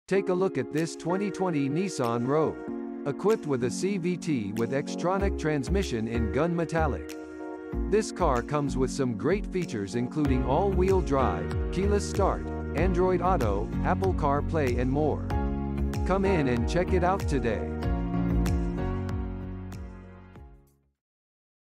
Take a look at this 2020 Nissan Rogue. Equipped with a CVT with Xtronic transmission in gun metallic. This car comes with some great features including all-wheel drive, keyless start, Android Auto, Apple CarPlay and more. Come in and check it out today.